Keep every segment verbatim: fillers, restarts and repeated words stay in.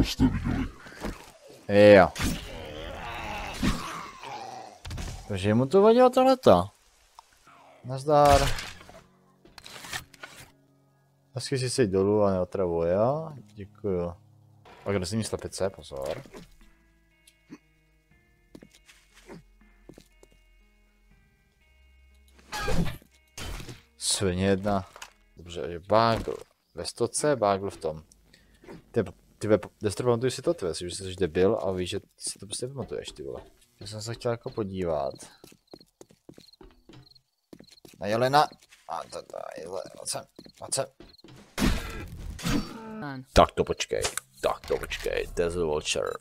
tohle jste viděli. Jo. Takže mu to vadilo tohleto. Nazdar. Hezky si sejď dolů a neotravuj, jo? Děkuju. Agresivní slepice, pozor. Svině jedna. Dobře, je bágl. Ve stoce, bágl v tom. Ty, ty Destro, pamatuj si to, ty že jsi debil a víš, že si to prostě pamatuješ, ty vole. Já jsem se chtěl jako podívat. Na Jelena. A to tadyhle, pojď sem, pojď sem. Tak to počkej, tak to počkej, Desert Vulture.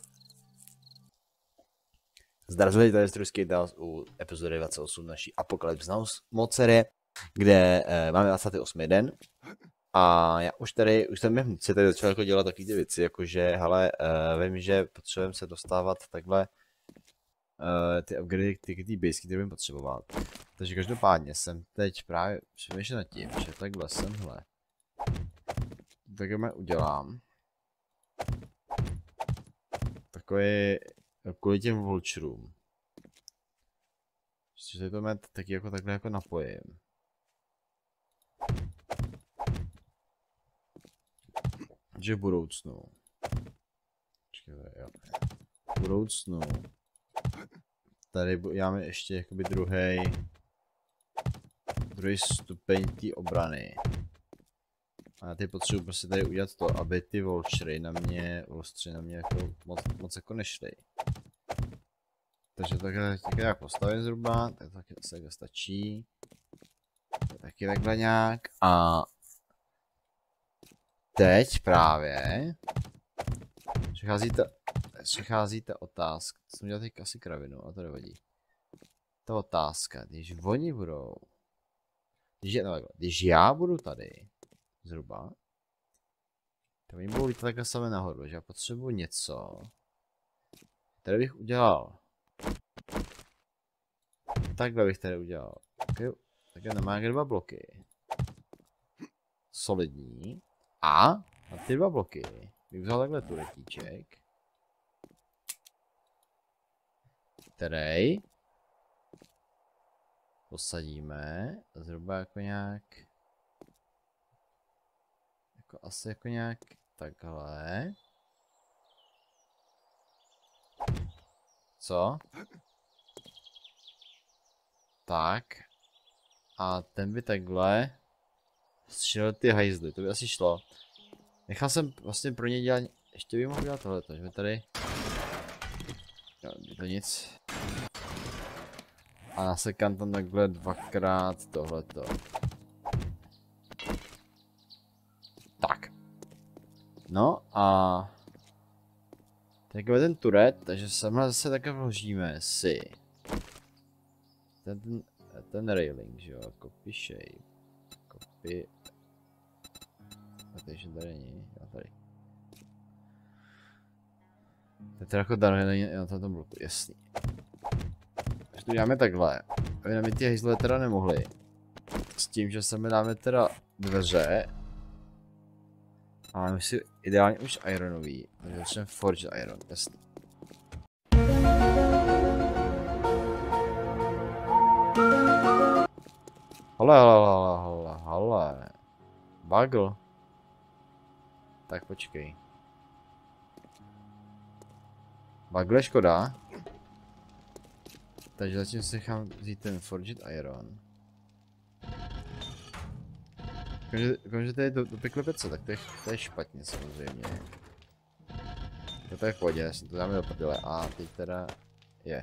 Zdravím, tady je Struský Dals u epizody dvacet osm naší Apocalypse Now mod série, kde eh, máme dvacátý osmý den. A já už tady, už jsem si tady začal jako dělat takové ty věci, jakože, hele, uh, vím, že potřebujeme se dostávat takhle uh, ty upgrady, ty, ty basicy, které budeme potřebovat. Takže každopádně jsem teď právě přemýšlel nad tím, že takhle semhle, takhle udělám takový, kvůli těm vulturům. Že tady to met taky jako takhle jako napojím. Že v budoucnu. Počkejte, jo. V budoucnu. Tady máme ještě jakoby druhý druhý stupeň té obrany. A já teď potřebuji prostě tady udělat to, aby ty vultury na mě, vultury na mě jako moc, moc jako nešly. Takže takhle takhle jak postavím zhruba, tak taky se stačí. Taky takhle nějak a teď právě přichází ta, přichází ta otázka, to jsem dělal teď asi kravinu, a to nevadí. Ta otázka, když oni budou, když, no, když já budu tady, zhruba, tak oni budou lítat takhle sami nahoru, že já potřebuji něco, tady bych udělal, takhle bych tady udělal, takhle, takhle nemá dva bloky, solidní. A na ty dva bloky bych vzal takhle turetíček, který posadíme zhruba jako nějak, jako asi jako nějak takhle. Co? Tak. A ten by takhle střílel ty hajzly, to by asi šlo. Nechal jsem vlastně pro ně dělat, ještě bych mohl dělat tohleto, že mi tady, jo, to nic. A nasekám tam takhle dvakrát tohleto. Tak. No a takhle ten turet, takže semhle zase také vložíme si ten, ten, ten railing, že jo, copy shape, copy. Takže tady není, já tady. To je teda jako darhený na tom bloku, jasný. Takže to děláme takhle. Aby nám ty hejzle teda nemohli. S tím, že se mi dáme teda dveře. A máme si ideálně už ironový. Takže začneme forge iron, jasný. Hele, hele, hele, hele, hele. Bagel. Tak počkej. Bagle škoda. Takže zatím si nechám vzít ten Forged Iron. Konže to je do, do pekle pece, tak to je, to je špatně samozřejmě. To, to je v pohodě, jasně, to dáme do prdele. A teď teda je.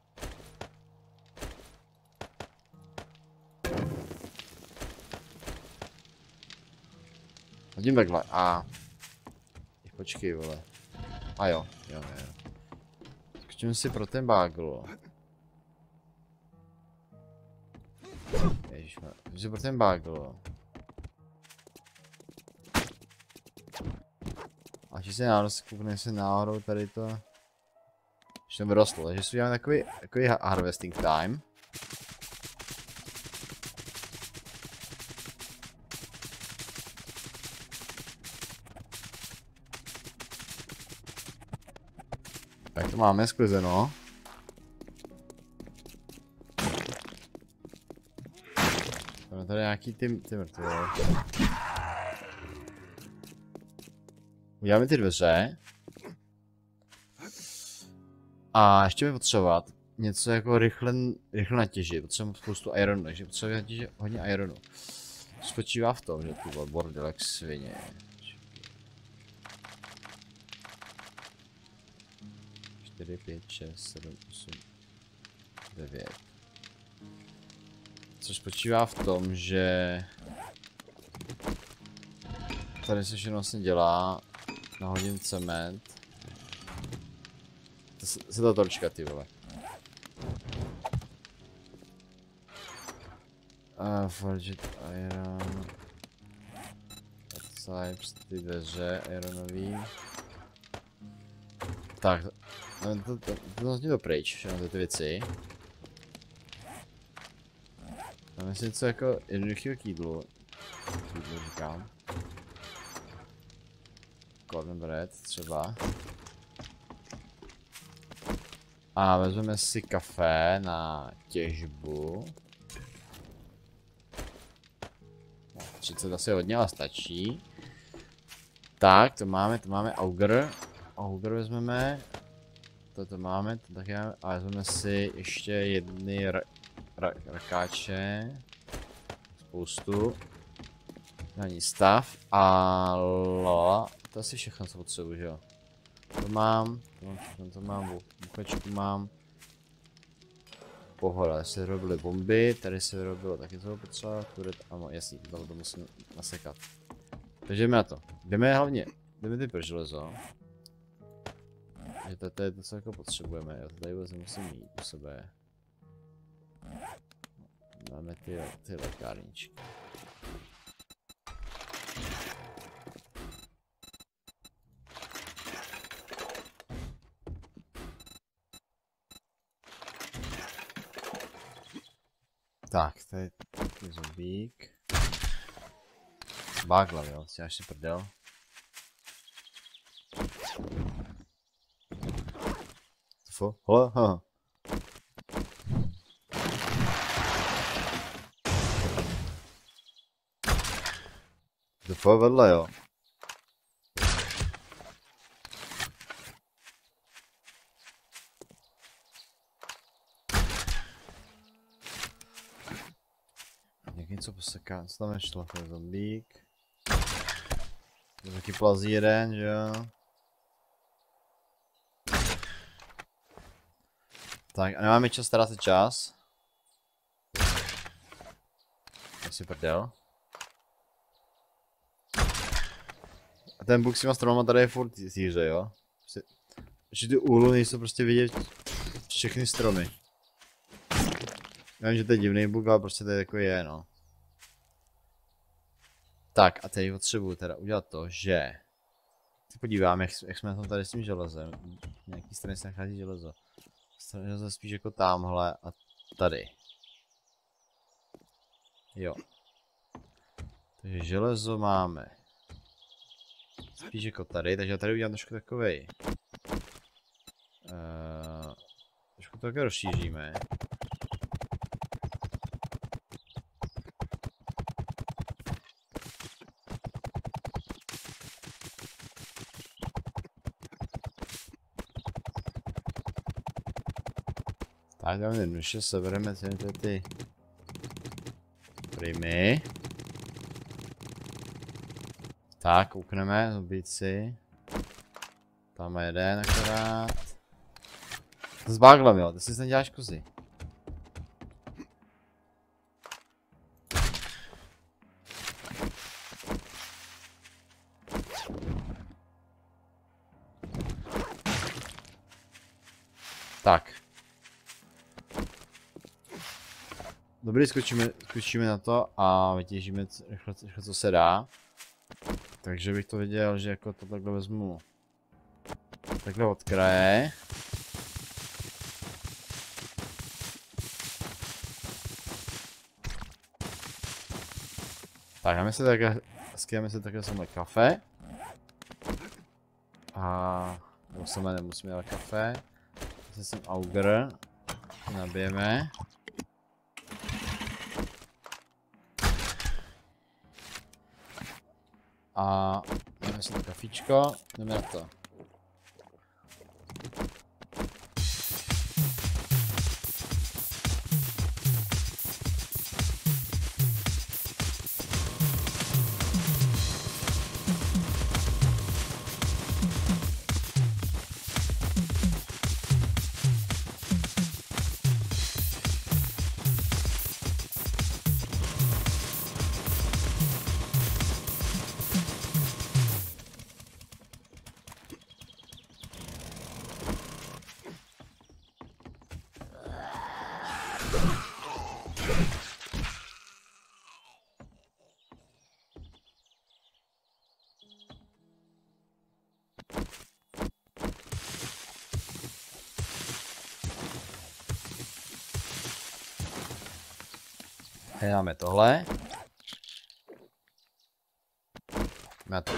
Hodím takhle a... Počkej, vole. A jo, jo, jo. Skočím si pro ten bagel. Ježišmar, skočím si pro ten bagel. A když se náhodou, koukne se náhodou tady to... Už to vyrostlo, takže si uděláme takový, takový harvesting time. Tak to máme sklizeno. Máme tady nějaký ty, ty mrtvé. Uděláme ty dveře. A ještě bude potřebovat něco jako rychle, rychle natěžit. Potřebujeme spoustu ironu, takže potřebujeme natěžit hodně ironu. Spočívá v tom, že tu bordel jak svině. čtyři, pět, šest, sedm, osm, devět. Což spočívá v tom, že tady se všechno vlastně dělá, nahodím cement. To se, se to torčka, ty vole. Uh, forged iron. Types, ty dveře ironový. Tak, to, to, to, to, to pryč, všechno ty věci. Máme si něco jako jednoduchého k jídlu. K jídlu říkám. Golden bread třeba. A vezmeme si kafe na těžbu. No, třicet asi hodně, ale stačí. Tak, to máme, to máme auger. Auger vezmeme. Toto máme, to taky máme. A vezmeme si ještě jedny rakáče. Spoustu. Není stav. A lola. To asi všechno, co potřebuji, že jo. To mám, to mám všechno, to mám, buchačku mám. Pohoda, tady se vyrobily bomby, tady se vyrobilo taky toho potřeba, turet, ano, jasný, tohle to musím nasekat. Takže jdeme na to. Jdeme hlavně, jdeme ty pro železo. Takže to je to, co jako potřebujeme, jo, to tady vůbec nemusím mít u sebe. Máme ty, ty lékárničky. Tak, tady je zombík. Bágla, jo, si až si prdel. Co? Hele, ha. To vedle, jo. Něco poseká, co tam nešlo, to je zombík. To taky plazí jeden, že jo. Tak a nemáme čas ztrácet čas. Asi prdel. A ten buk s těma stromama tady je furt zíře, jo. Že ty úhlu nejsou prostě vidět všechny stromy. Já vím, že to je divný buk, ale prostě to je jako je, no. Tak a teď potřebuji teda udělat to, že se podívám, jak, jak jsme na tom tady s tím železem. V nějaký straně se nachází železo. Straně železo spíš jako tamhle a tady. Jo. Takže železo máme. Spíš jako tady, takže já tady udělám trošku takovej. Uh, trošku to také rozšíříme. Tak dáme jednoduše, sebereme ty, ty primy. Tak, koukneme, zombíci. Tam je jeden akorát. To zbáglam, jo, ty si neděláš kozy. Tak. Dobrý, skočíme, skočíme na to a vytěžíme rychle, rychle, co se dá. Takže bych to viděl, že jako to takhle vezmu takhle od kraje. Tak, dáme si takhle, skyjeme si takhle samé kafe. A Musíme, nemusíme dát kafe. Zase jsem auger. Nabijeme. A dáme si to kafíčko, jdeme na to. Tady máme tohle. Má to.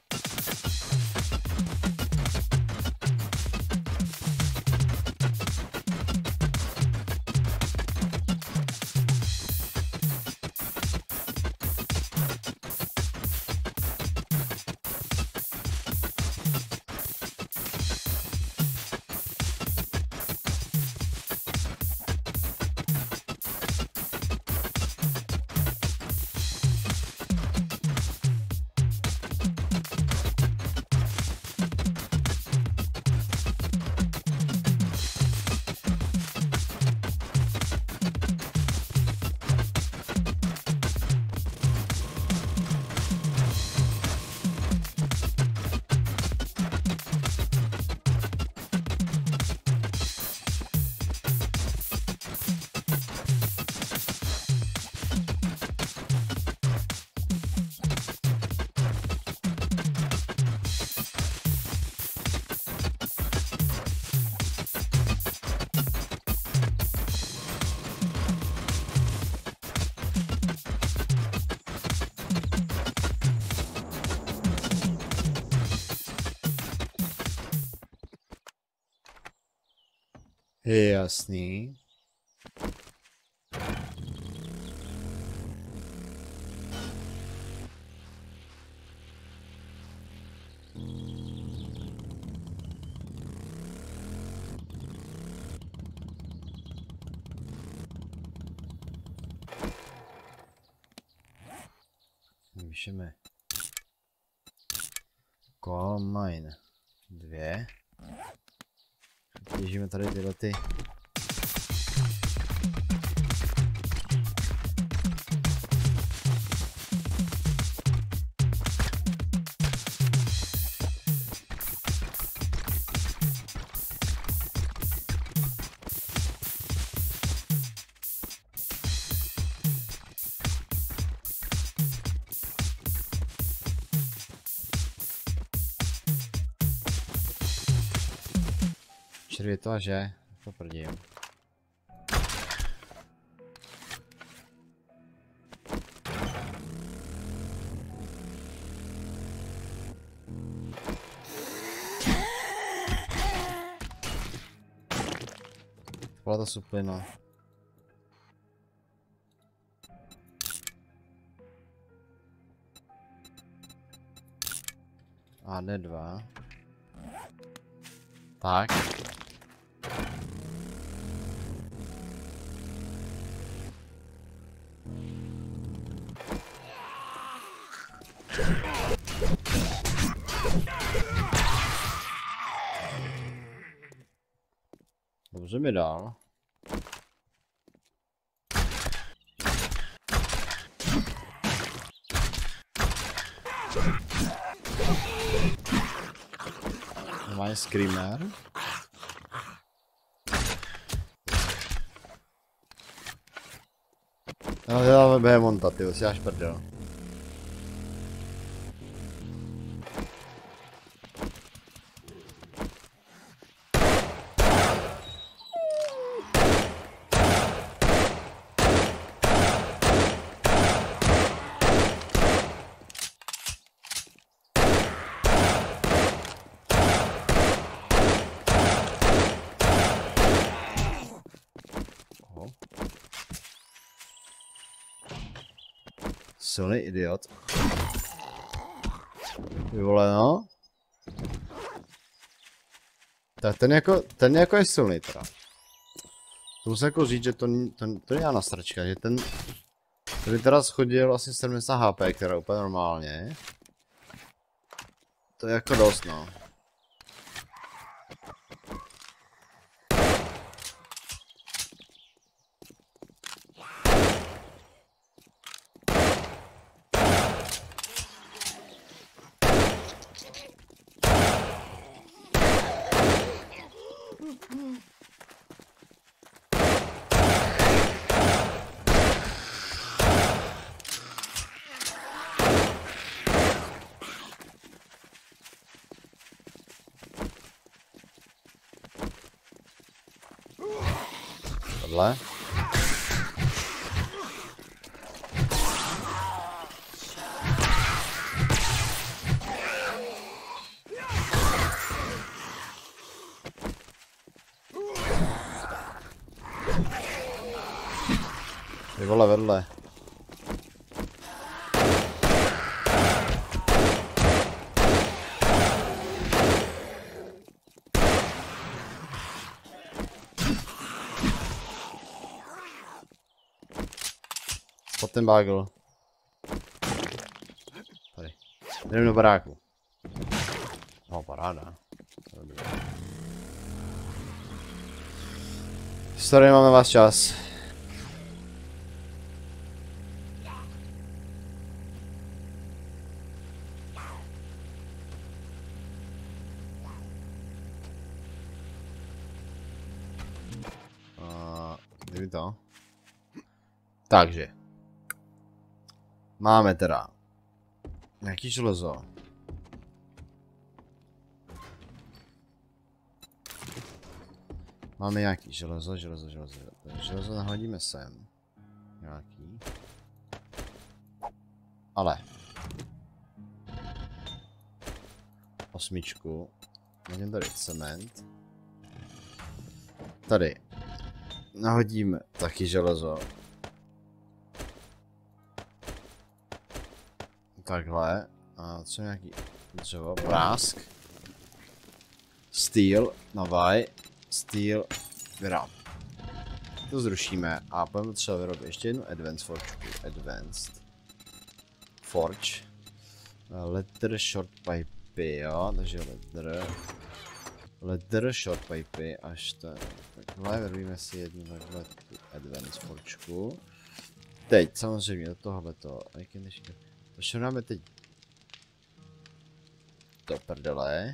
Je jasný. Píšeme Coal mine dvě. Těžíme tady tyhle ty. Červětova, že? To prdím. Byla to suplina. A D dva. Tak. Dobře mi dal. Normálně screamer. No, děláme Behemonta, ty si až prdel. Silný idiot. Vyvoleno. Tak ten jako, ten jako je silný teda. To musím jako říct, že to, to, to je na sračka, že ten, ten by teda schodil asi sedmdesát H P, která je úplně normálně. To je jako dost, no. Tohle. Ty vole, vedle. Pod ten bagel. Tady. Jdeme do baráku. No, paráda. Sorry, máme vás čas. Uh, Kdyby to. Takže. Máme teda nějaký železo. Máme nějaký železo, železo, železo. Železo nahodíme sem. Nějaký. Ale. Osmičku. Nahodím tady cement. Tady. Nahodíme taky železo. Takhle. A co nějaký dřevo? Prásk. Steel. Navaj. Steel. Vyráb. To zrušíme a budeme třeba vyrobit ještě jednu Advanced Forge. Advanced Forge. Leather Short Pipe, jo, takže leather. Leather Short Pipe, až to. Takhle vyrobíme si jednu takhle tu Advanced Forge. Teď samozřejmě do tohoto. To dáme teď do prdele.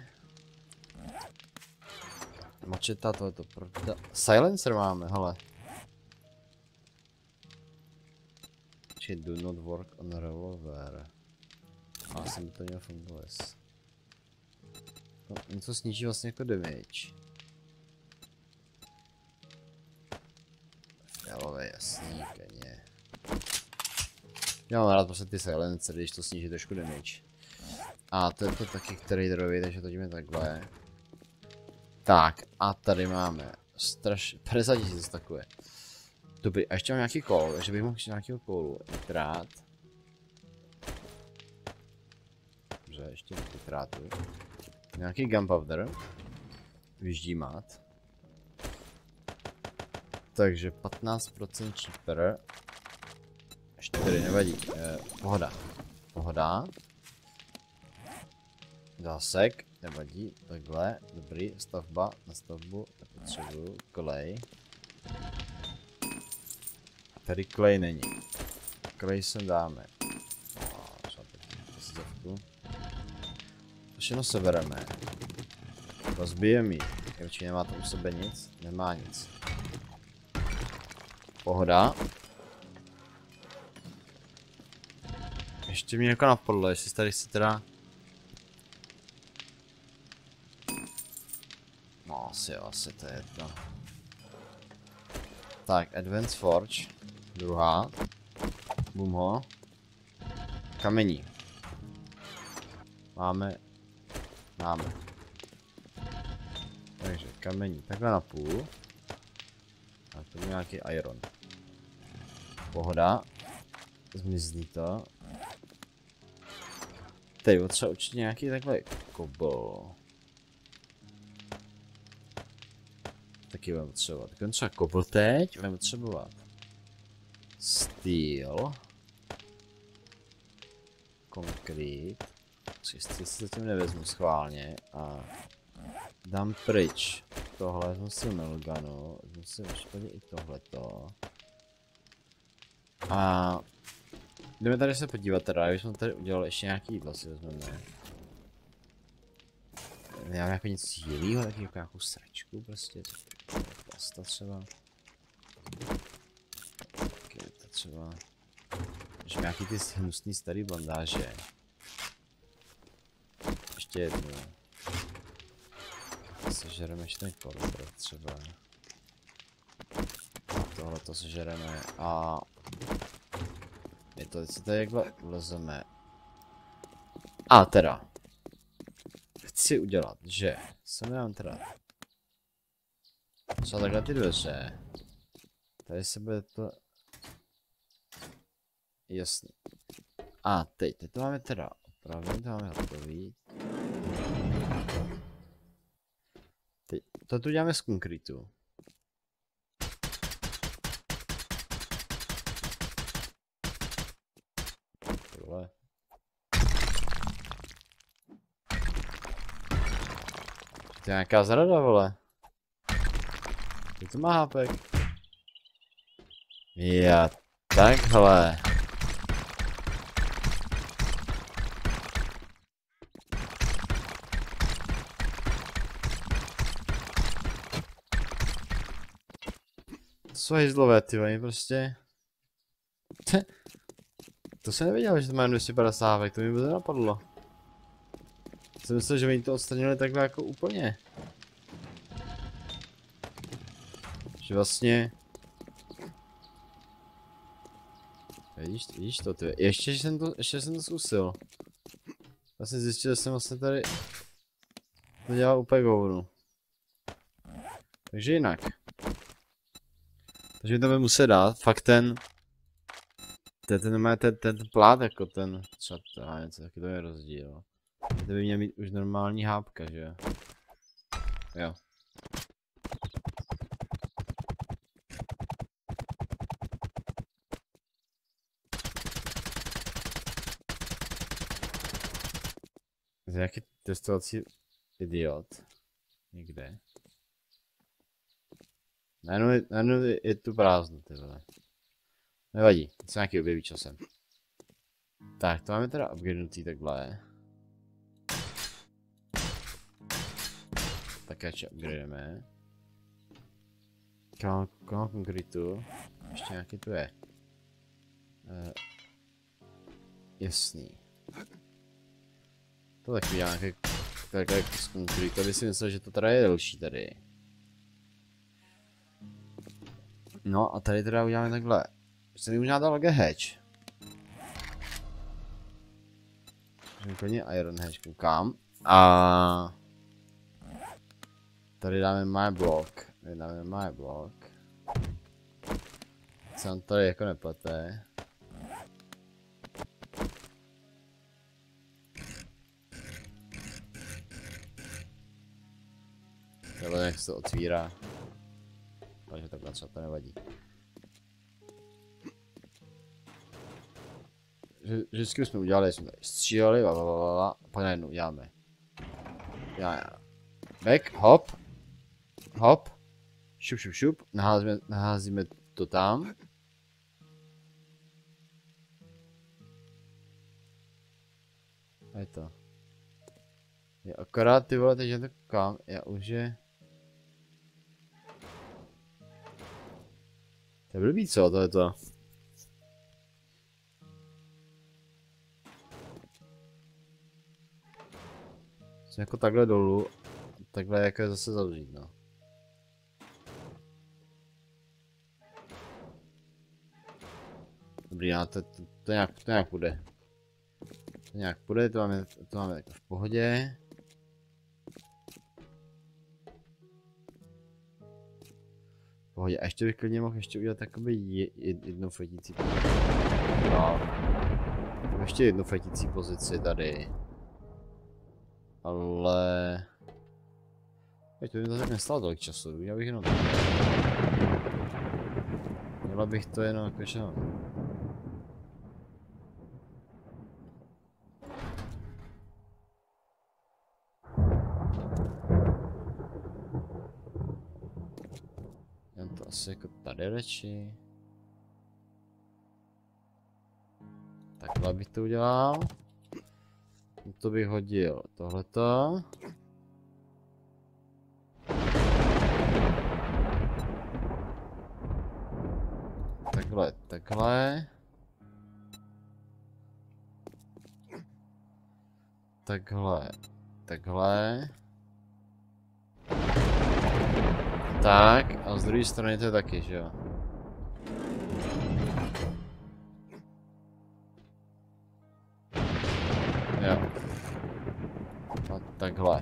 Mačeta, tohleto prdele. Silencer máme, hele. Či do not work on revolver. A jsem to měl fungovat. No, něco sníží vlastně jako damage. Fialové, jasný, keně. Já mám rád prostě ty silencer, když to sníží trošku damage. A to je to taky traderovi, takže to jdeme takhle. Tak, a tady máme straš... padesát tisíc takové. Dobrý, a ještě mám nějaký kol, takže bych mohl nějakého kolu. Nitrát. Dobře, ještě nitrátu. Nějaký gunpowder. Vyždímat. Takže patnáct procent cheaper. čtyři, nevadí. Eh, pohoda. Pohoda. Zásek, nevadí. Takhle, dobrý. Stavba, na stavbu, nepotřebuju. Klej. Tady klej není. Klej sem dáme. To všechno sebereme. Rozbijeme ji. Určitě nemá tam u sebe nic. Nemá nic. Pohoda. Ještě mě jako napadlo, jestli tady si teda... No asi jo, asi to je to. Tak, Advanced Forge. Druhá. Bum ho. Kamení. Máme. Máme. Takže kamení. Takhle na půl. A to je nějaký iron. Pohoda. Zmizní to. Tady třeba určitě nějaký takhle kobol. Taky budeme potřebovat. Tak třeba kobol teď, budeme potřebovat. Steel. Konkrét. Čistě si zatím nevezmu schválně a dám pryč. Tohle vezmu si melganu, vezmu si v případě i tohleto. A jdeme tady se podívat teda, když jsme tady udělali ještě nějaký jídlo, si vezmeme. Máme jako něco jiného, taky jako nějakou sračku prostě. Pasta třeba. Okay, to třeba. Že nějaký ty hnusný starý bandáže. Ještě jednu. Sežereme ještě ten kolibr třeba. Tohle to sežereme a... My to teď si tady jakhle ulezeme. A teda. Chci udělat, že sem dám teda. Třeba takhle ty dveře. Tady se bude to... Jasný. A teď, teď to máme teda opravdu, to máme hotový. Teď, to tu děláme z konkrétu. Tohle. To je nějaká zrada, vole. Je to má hápek. Já, takhle. To jsou hejzlové, ty oni prostě. To jsem nevěděl, že to má dvě stě padesát hápek, to mi vůbec nenapadlo. Jsem myslel, že oni to odstranili takhle jako úplně. Že vlastně... Vidíš, vidíš to, ty. Ještě jsem to, ještě jsem to zkusil. Vlastně zjistil, že jsem vlastně tady... To dělal úplně govnu. Takže jinak. Takže to by muset dát, fakt ten... Ten, ten, ten, ten, ten plát jako ten... Třeba to něco taky, to je rozdíl. To by měl mít už normální hápka, že jo? Nějaký testovací idiot. Někde. Najednou je, najednou je, je tu prázdno, ty vole. Nevadí, to se nějaký objeví časem. Tak, to máme teda upgradenutý takhle. Tak ještě upgrademe. Kam konkrétu. Ještě nějaký tu je. Uh, jasný. To taky udělám nějaké takhle z konkrétu. Tady si myslel, že to teda je delší tady. No a tady teda uděláme takhle. Jsem mi možná dal lage hatch. Úplně iron hatch, koukám. A tady dáme my block. Tady dáme my block. Se on tady jako neplete. Tohle jak se to otvírá. Takže takhle třeba to nevadí. Vždycky jsme udělali, jsme tady stříleli, a pak najednou uděláme. Já, já. Back, hop. Hop. Šup, šup, šup. Naházíme, naházíme to tam. A je to. Je akorát ty vole, teď je to kam, já už je... To je blbý, co? To je to. Jsem jako takhle dolů, takhle jako je zase zavřít, no. Dobrý, no, to, to, to, nějak, to nějak půjde. To nějak půjde, to máme, to máme jako v pohodě. V pohodě, a ještě bych klidně mohl ještě udělat takoby je, jednu fotící pozici. No. Ještě jednu fotící pozici tady. ale... Teď to by to tak nestalo tolik času, já bych jenom... Měla bych to jenom jakože... Jen to asi jako tady radši. Takhle bych to udělal. To bych hodil tohleto. Takhle, takhle. Takhle, takhle. Tak, a z druhé strany to je taky, že jo? Jo. A takhle.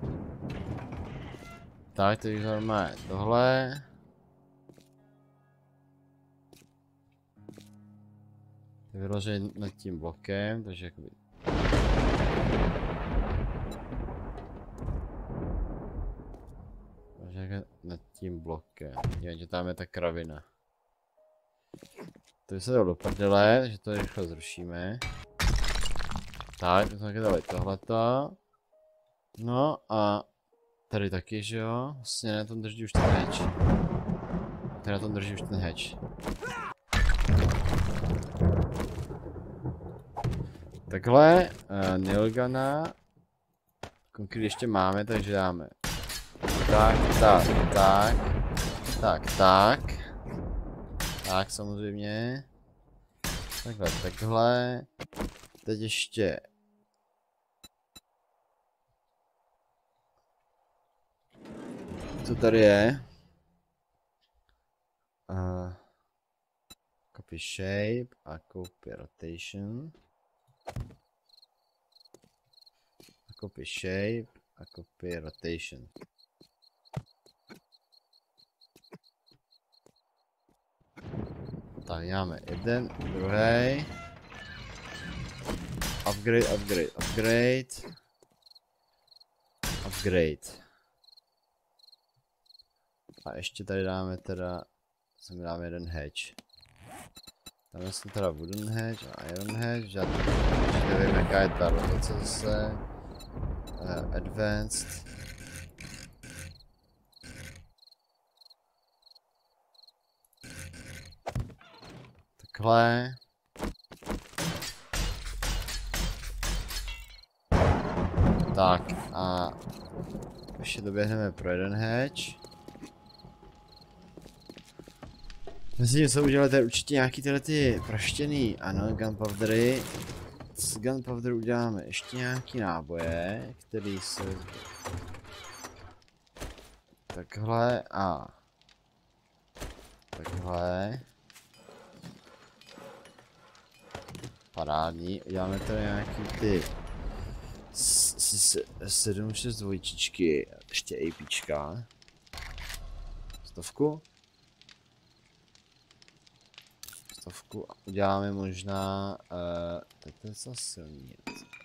Tak, to je normálně tohle. To je vyložený nad tím blokem, takže jakoby... Takže nad tím blokem. Je, že tam je ta kravina. To by se dalo do prdele, že to rychle zrušíme. Tak, to jsme dali tohleto. No a tady taky, že jo? Vlastně na tom drží už ten hedge. Tady na tom drží už ten hedge. Takhle, uh, Nilgana. Konkrétně ještě máme, takže dáme. Tak, tak, tak. Tak, tak. Tak, samozřejmě. Takhle, takhle. Teď ještě. Co tady je? Uh, copy shape a copy rotation. A copy shape a copy rotation. Tak máme jeden, druhý. Upgrade, upgrade, upgrade. Upgrade. A ještě tady dáme teda, sem dáme jeden hedge. Tam jsem teda wooden hedge a iron hedge, já nevím jaká je ta rotace zase. Uh, advanced. Takhle. Tak a ještě doběhneme pro jeden hedge. Mezi tím, co udělali, tady určitě nějaký tyhle ty praštěný, ano, gunpowdery. Z gunpowderu uděláme ještě nějaký náboje, který se... Takhle a... Takhle. Parádní, uděláme tady nějaký ty... sedm šest dvojčičky, ještě APčka. Stovku. Stovku a uděláme možná, uh, tak to je docela silný.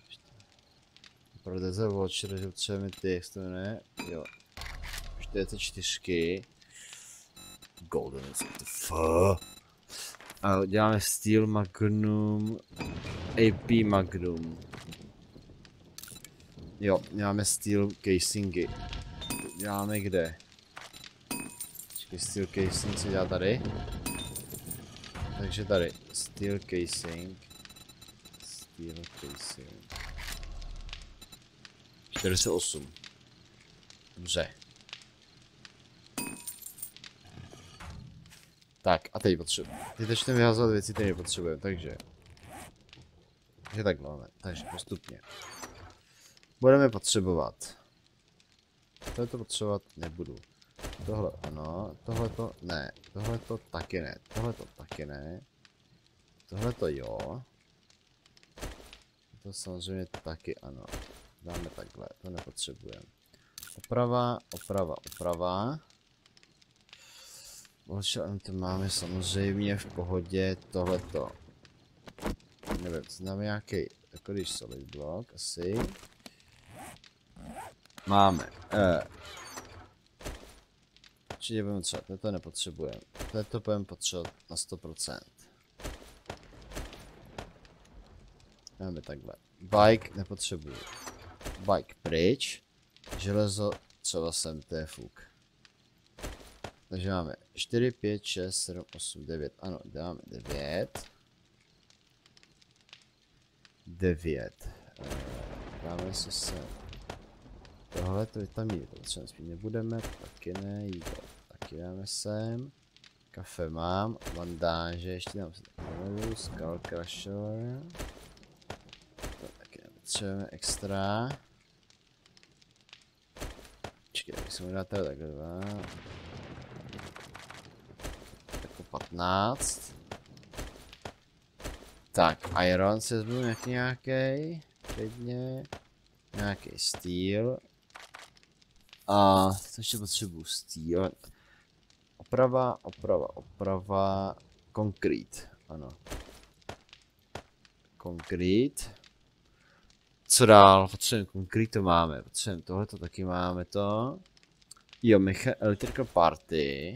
Pro Desert Watcher, že potřebujeme ty, jak se to jmenuje, jo. čtyřicet čtyři. Golden, what the fuck. A uděláme Steel Magnum, A P Magnum. Jo, děláme Steel Casingy. Děláme kde? Počkej, Steel Casing se dělá tady. Takže tady, Steel Casing. Steel Casing. čtyřicet osm. Dobře. Tak, a teď potřebujeme. Teď začneme vyhazovat věci, které potřebujeme, takže. Takže tak máme, takže postupně. Budeme potřebovat. Tohle to potřebovat nebudu. Tohle ano, tohle to ne, tohle to taky ne, tohle to taky ne. Tohle to jo. To samozřejmě taky ano. Dáme takhle, to nepotřebujeme. Oprava, oprava, oprava. Bohužel to máme samozřejmě v pohodě tohleto. Nevím, znamená nějaký takový solid block asi. máme. Uh, určitě budeme třeba, to nepotřebujeme. To budeme potřebovat na sto procent. Máme takhle. Bike nepotřebuju. Bike pryč. Železo třeba sem, to je fuk. Takže máme čtyři, pět, šest, sedm, osm, devět. Ano, dáme devět. devět. Dáme si sem. Tohle to vitamíny, to třeba spíš nebudeme, taky ne, jídlo. Taky dáme sem. Kafe mám, bandáže, ještě dám si takovou, Skull Crusher. To taky nepotřebujeme extra. Počkej, jak jsem dát tady takhle dva. Jako patnáct. Tak, Iron se zbyl nějaký nějaký. Klidně. Nějaký steel. A co ještě potřebuju? Steel. Oprava, oprava, oprava. Konkrét. Ano. Konkrét. Co dál? Potřebujeme konkrét, to máme. Potřebujeme tohleto, taky máme to. Jo, mecha electrical party.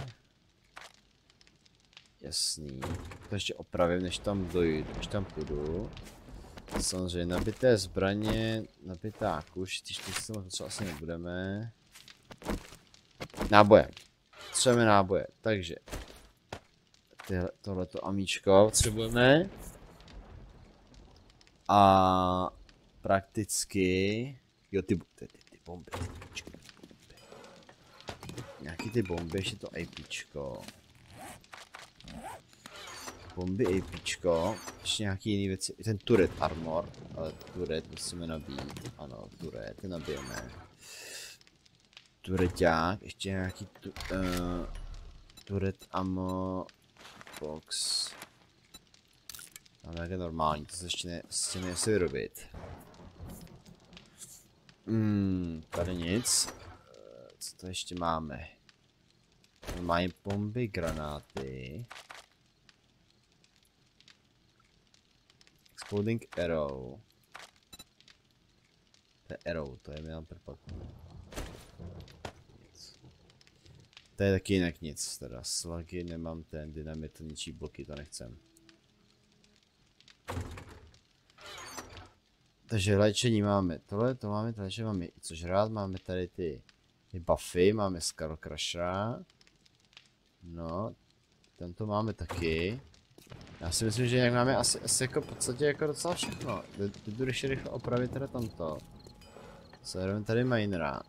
Jasný. To ještě opravím, než tam dojdu, než tam půjdu. Samozřejmě nabité zbraně, nabitá kuš, ty čtyři to třeba asi nebudeme. Náboje. Potřebujeme náboje, takže tohleto amíčko potřebujeme. A prakticky, jo ty, ty, ty, ty bomby, ty pičky, ty bomby. Nějaký ty bomby, ještě to APčko. Bomby APčko, ještě nějaký jiný věci, ten turret armor, ale turret musíme nabít, ano, turret, ty nabijeme. Turreťák, ještě nějaký tu, uh, turret ammo box. Máme nějaké normální, to se ještě ne, ještě nechci vyrobit. Hmm, tady nic. Co to ještě máme? Mají bomby, granáty. Exploding arrow. To je arrow, to je mi nám prpatný. To je taky jinak nic, teda slagy, nemám ten dynamit, ničí bloky, to nechcem. Takže léčení máme tohle, to máme, to léčení máme co žrát, máme tady ty, ty buffy, máme Skull Crushera. No, tento máme taky. Já si myslím, že jak máme asi, asi jako v podstatě jako docela všechno. Jdu ještě rychle opravit teda tamto. Sledujeme tady minera.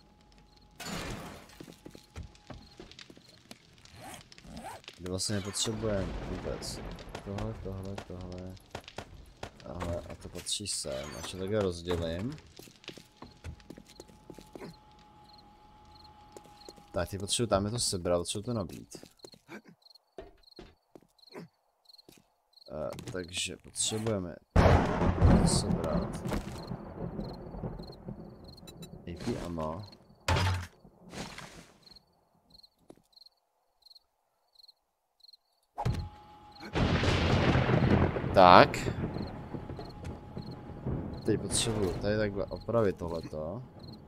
Kde vlastně nepotřebujeme vůbec. Tohle, tohle, tohle. Tohle a to patří sem. A čo takhle rozdělím. Tak, ty potřebuji, tam je to sebrat, potřebuji to nabít. Uh, takže potřebujeme to sebrat. A P ammo. Tak. Teď potřebuji tady takhle opravit tohleto.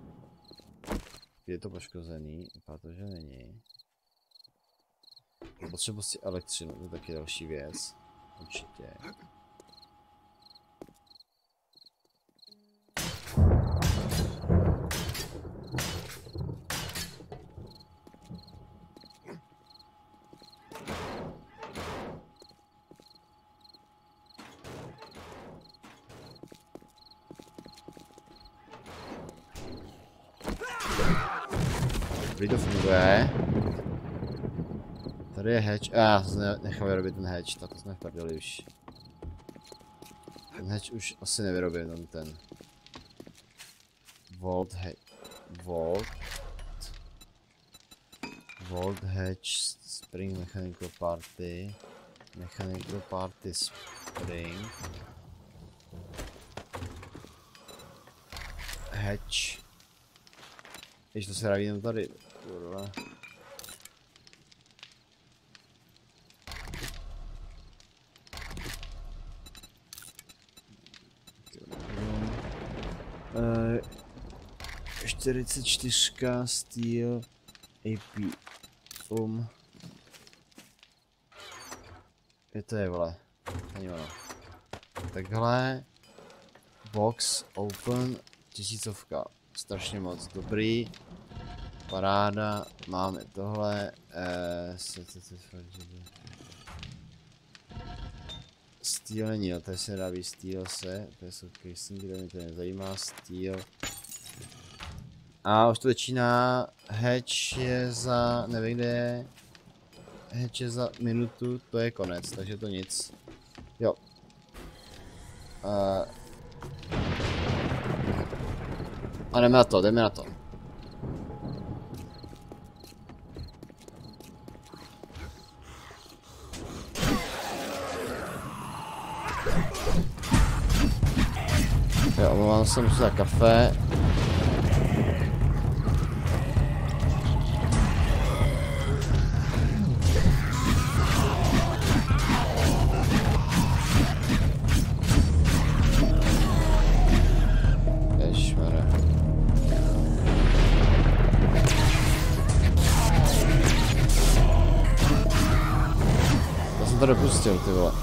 Je to poškozený, vypadá to, že není. Potřebuji si elektřinu, to je taky další věc. Určitě. Dobrý, to funguje. Tady je hatch, a já jsem nechal vyrobit ten hatch, tak to jsme vprdili už. Ten hatch už asi nevyrobím, tam ten. Vault hatch. Vault. Vault hatch, spring mechanical party. Mechanical party spring. Hatch. Ještě to se dá jenom tady, kurva. Uh, ještě čtyřicet čtyři, steel, A P, um. Je to je, vole, ani ono. Takhle, box, open, tisícovka, strašně moc dobrý, paráda, máme tohle, eh, steel není, jo, tady se nedá být steel se, to jsou casingy, to mě to nezajímá, steel. A už to začíná, hatch je za, nevím kde je, hatch je za minutu, to je konec, takže to nic. Jo. Uh, a jdeme na to, jdeme na to. Jo, omlouvám se, musím za kafe. Ježišmarja. Já jsem to dopustil, ty vole.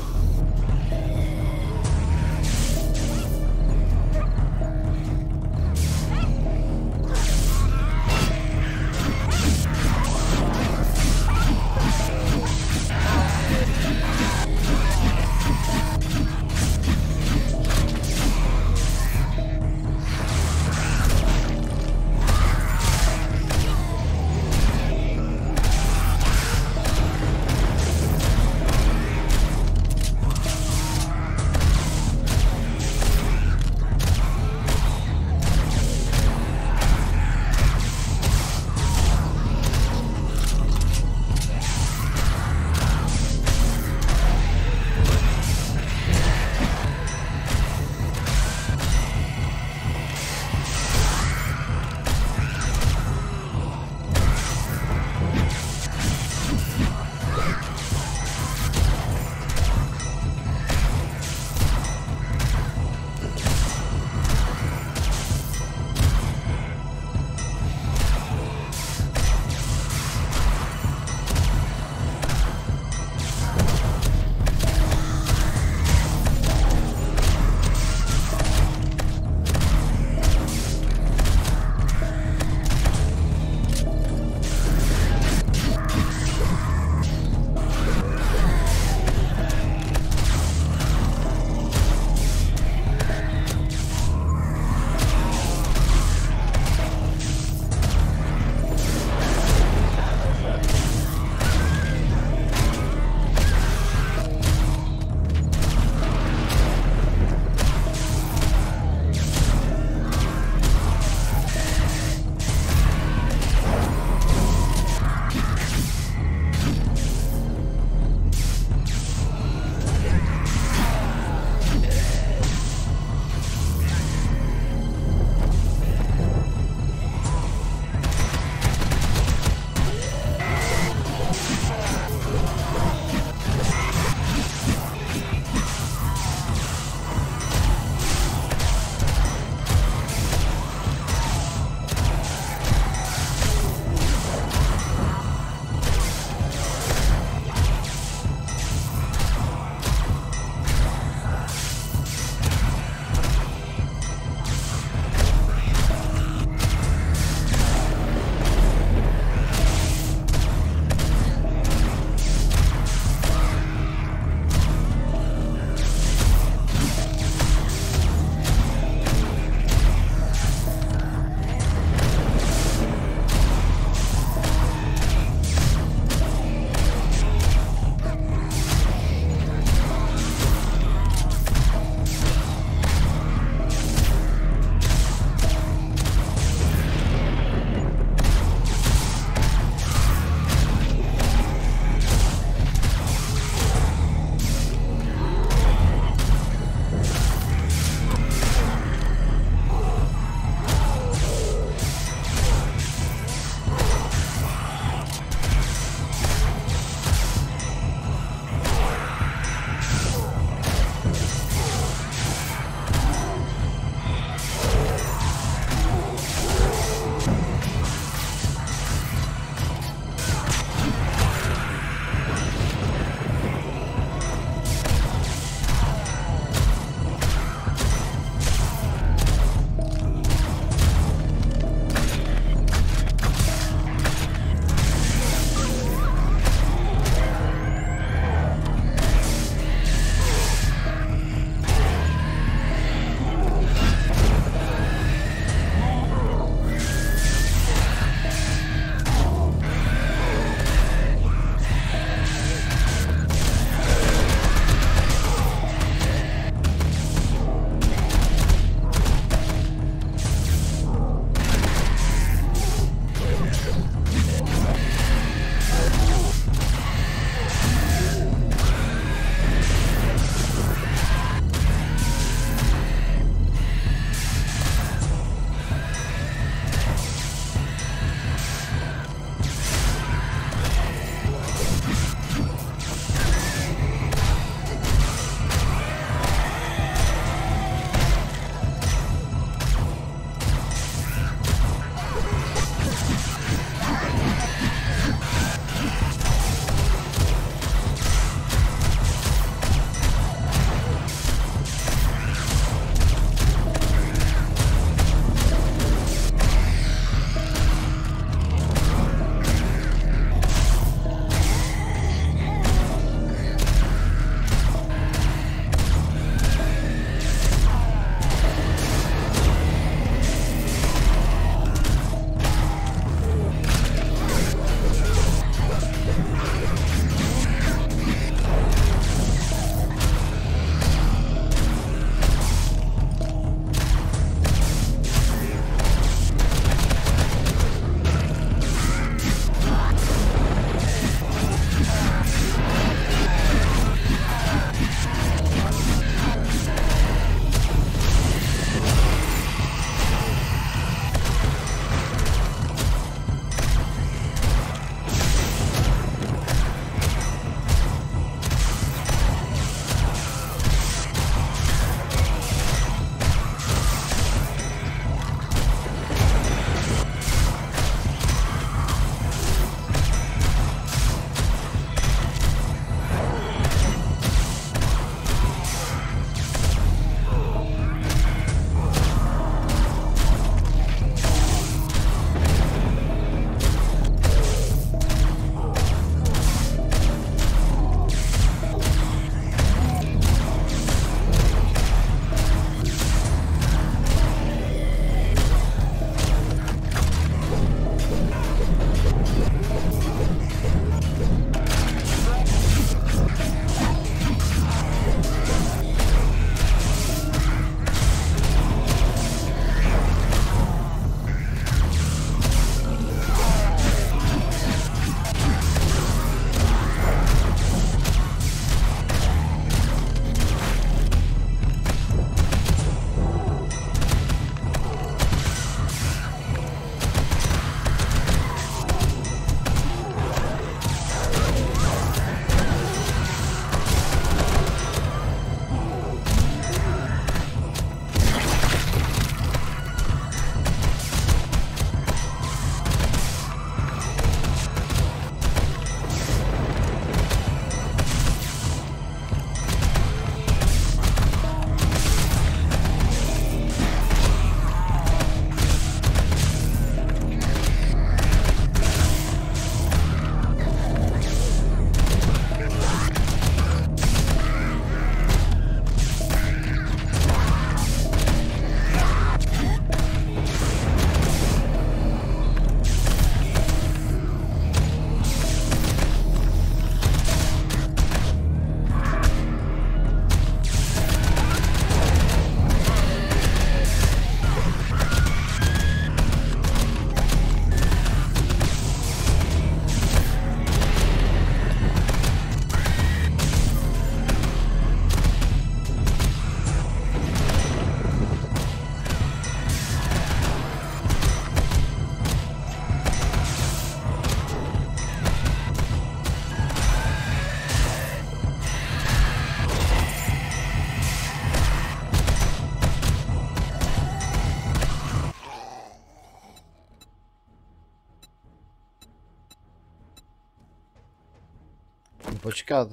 počkat.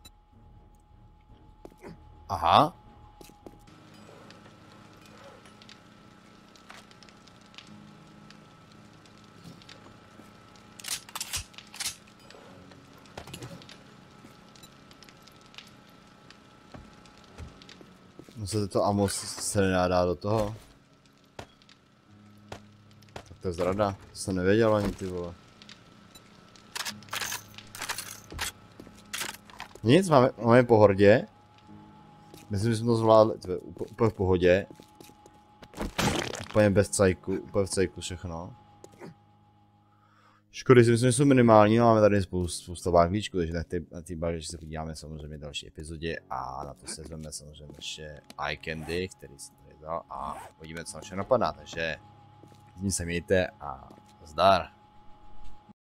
Aha. No se to amo se nedá do toho. Tak to je zrada, to jsem nevěděl ani, ty vole. Nic, máme, máme pohrdě. Myslím, že jsme to zvládli, to je úplně v pohodě. Úplně bez cajku, úplně v cajku všechno. Škody si myslím, že jsou minimální, máme tady spoustu, spoustu báklíčků, takže na ty, na ty báklíčky se podíváme samozřejmě v další epizodě a na to se vezmeme samozřejmě ještě eye candy, který jsem tady dal a podívejme, co nám všechno napadá, takže s ním se mějte a zdar.